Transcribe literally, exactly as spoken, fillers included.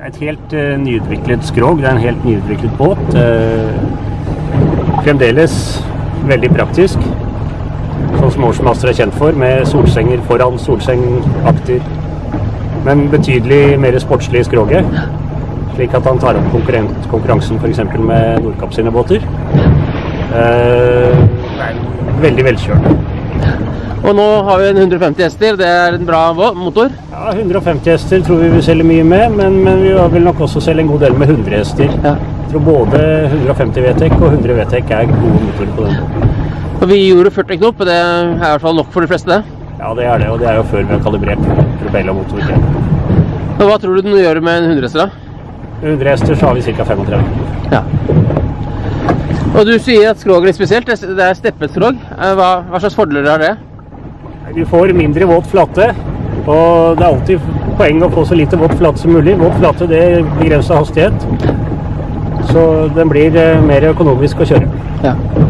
Et helt uh, nyutviklet skrog, det er en helt nyutviklet båt. Uh, fremdeles veldig praktisk, sånn som Oceanmaster er kjent for, med solsenger foran, solseng akter, men betydelig mer sportslig i skroget, slik at han tar opp konkurransen for eksempel med Nordkapp sine båter. Uh, veldig velkjørt. Og nå har vi en hundre og femti hester, det er en bra motor? Ja, hundre og femti hester tror vi vil selge mye med, men, men vi vil nok også selge en god del med hundre hester. Ja. Jeg tror både hundre og femti V T E C og hundre V T E C er gode motorer på den båten. Og vi gjorde førti knop, og det er i hvert fall nok for de fleste det? Ja, det er det, og det er jo før vi har kalibrert propell og motor. Og hva tror du den gjør med en hundre hester da? hundre hester så har vi ca. femogtredve. Ja. Og du sier at skroget er litt spesielt, det er steppet skrog. Hva, hva slags fordeler har det? Vi får mindre våt flate, og det er alltid poeng å få så lite våt flate som mulig. Våt flate, det begrenser hastighet, så den blir mer økonomisk å kjøre. Ja.